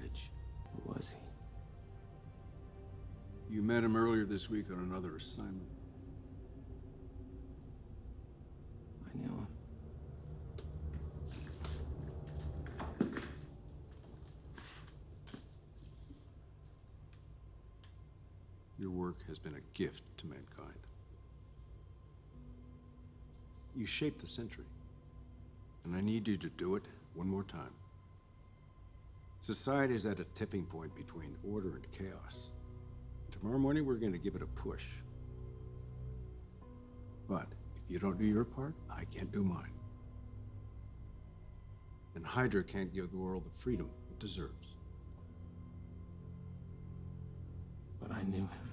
Savage. Who was he? You met him earlier this week on another assignment. I knew him. Your work has been a gift to mankind. You shaped the century, and I need you to do it one more time. Society is at a tipping point between order and chaos. Tomorrow morning, we're going to give it a push. But if you don't do your part, I can't do mine. And Hydra can't give the world the freedom it deserves. But I knew him.